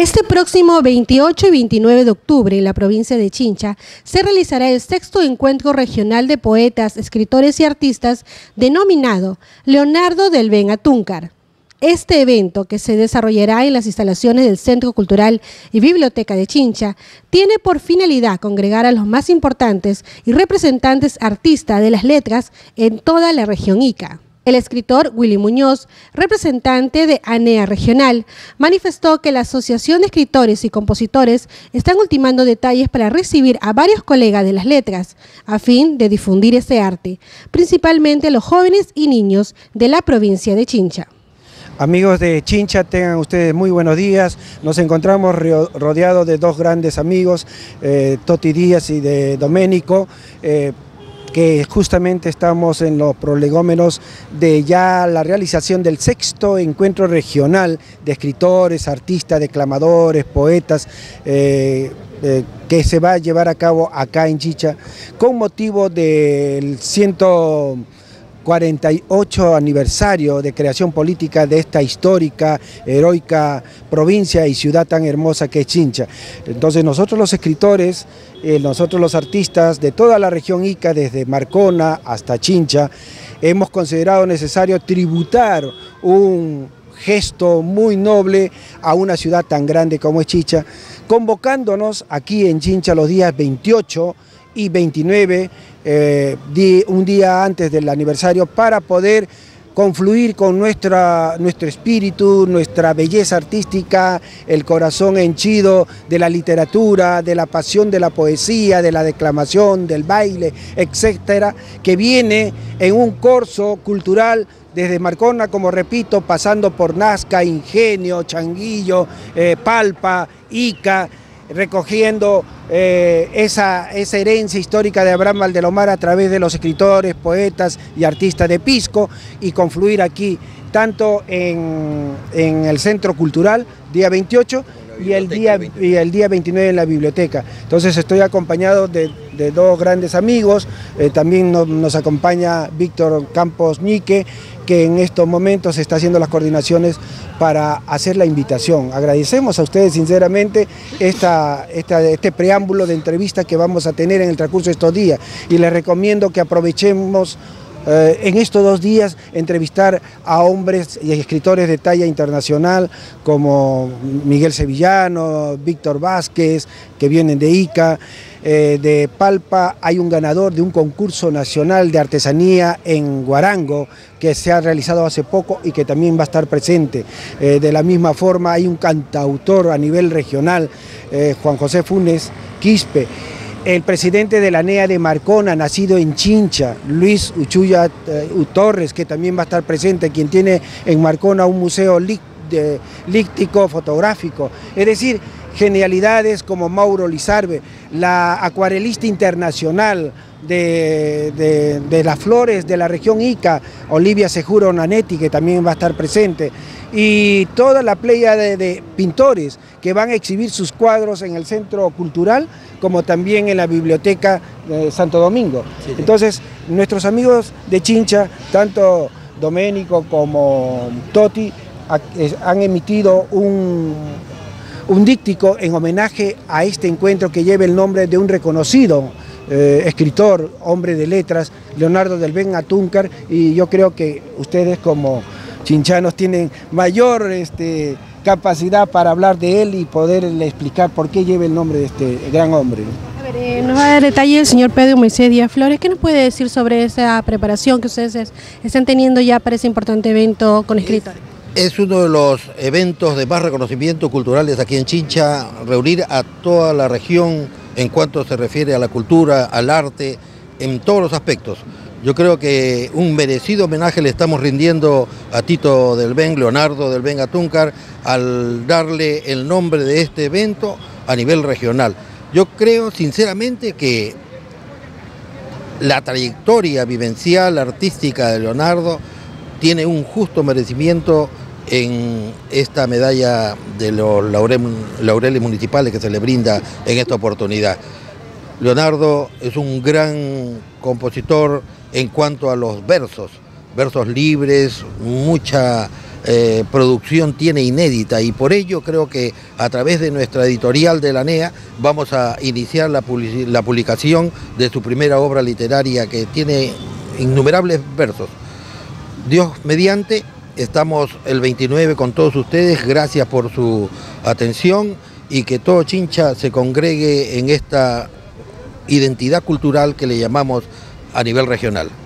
Este próximo 28 y 29 de octubre en la provincia de Chincha se realizará el sexto encuentro regional de poetas, escritores y artistas denominado Leonardo del Ben Atúncar. Este evento, que se desarrollará en las instalaciones del Centro Cultural y Biblioteca de Chincha, tiene por finalidad congregar a los más importantes y representantes artistas de las letras en toda la región Ica. El escritor Willy Muñoz, representante de ANEA Regional, manifestó que la Asociación de Escritores y Compositores están ultimando detalles para recibir a varios colegas de las letras, a fin de difundir ese arte, principalmente a los jóvenes y niños de la provincia de Chincha. Amigos de Chincha, tengan ustedes muy buenos días. Nos encontramos rodeados de dos grandes amigos, Toti Díaz y de Doménico, que justamente estamos en los prolegómenos de ya la realización del sexto encuentro regional de escritores, artistas, declamadores, poetas, que se va a llevar a cabo acá en Chincha con motivo del 148 aniversario de creación política de esta histórica, heroica provincia y ciudad tan hermosa que es Chincha. Entonces nosotros los escritores, nosotros los artistas de toda la región Ica, desde Marcona hasta Chincha, hemos considerado necesario tributar un gesto muy noble a una ciudad tan grande como es Chincha, convocándonos aquí en Chincha los días 28 y 29, un día antes del aniversario, para poder confluir con nuestro espíritu, nuestra belleza artística, el corazón henchido de la literatura, de la pasión de la poesía, de la declamación, del baile, etcétera, que viene en un corso cultural desde Marcona, como repito, pasando por Nazca, Ingenio, Changuillo, Palpa, Ica, recogiendo esa herencia histórica de Abraham Valdelomar a través de los escritores, poetas y artistas de Pisco, y confluir aquí tanto en el Centro Cultural, día 28, y el día 29 en la biblioteca. Entonces estoy acompañado de dos grandes amigos, también nos acompaña Víctor Campos Ñique, que en estos momentos está haciendo las coordinaciones para hacer la invitación. Agradecemos a ustedes sinceramente este preámbulo de entrevista que vamos a tener en el transcurso de estos días, y les recomiendo que aprovechemos en estos 2 días entrevistar a hombres y escritores de talla internacional como Miguel Sevillano, Víctor Vázquez, que vienen de Ica. De Palpa hay un ganador de un concurso nacional de artesanía en Guarango que se ha realizado hace poco y que también va a estar presente. De la misma forma hay un cantautor a nivel regional, Juan José Funes Quispe. El presidente de la ANEA de Marcona, nacido en Chincha, Luis Uchuya Torres, que también va a estar presente, quien tiene en Marcona un museo líctico fotográfico. Es decir, genialidades como Mauro Lizarbe, la acuarelista internacional de las flores de la región Ica, Olivia Sejuro Nanetti, que también va a estar presente, y toda la playa de pintores que van a exhibir sus cuadros en el Centro Cultural, como también en la Biblioteca de Santo Domingo. Sí. Entonces, nuestros amigos de Chincha, tanto Doménico como Toti, han emitido un díptico en homenaje a este encuentro que lleva el nombre de un reconocido escritor, hombre de letras, Leonardo del Ben Atúncar, y yo creo que ustedes como chinchanos tienen mayor capacidad para hablar de él y poderle explicar por qué lleva el nombre de este gran hombre. A ver, nos va a dar detalle el señor Pedro Moisés Díaz Flores. ¿Qué nos puede decir sobre esa preparación que ustedes están teniendo ya para ese importante evento con escritores? Es uno de los eventos de más reconocimiento culturales aquí en Chincha, reunir a toda la región en cuanto se refiere a la cultura, al arte, en todos los aspectos. Yo creo que un merecido homenaje le estamos rindiendo a Tito del Ben, Leonardo del Ben Atúncar, al darle el nombre de este evento a nivel regional. Yo creo sinceramente que la trayectoria vivencial, artística de Leonardo tiene un justo merecimiento en esta medalla de los laureles municipales que se le brinda en esta oportunidad. Leonardo es un gran compositor en cuanto a los versos libres, mucha producción tiene inédita, y por ello creo que a través de nuestra editorial de la NEA vamos a iniciar la publicación de su primera obra literaria, que tiene innumerables versos. Dios mediante, estamos el 29 con todos ustedes, gracias por su atención y que todo Chincha se congregue en esta identidad cultural que le llamamos a nivel regional.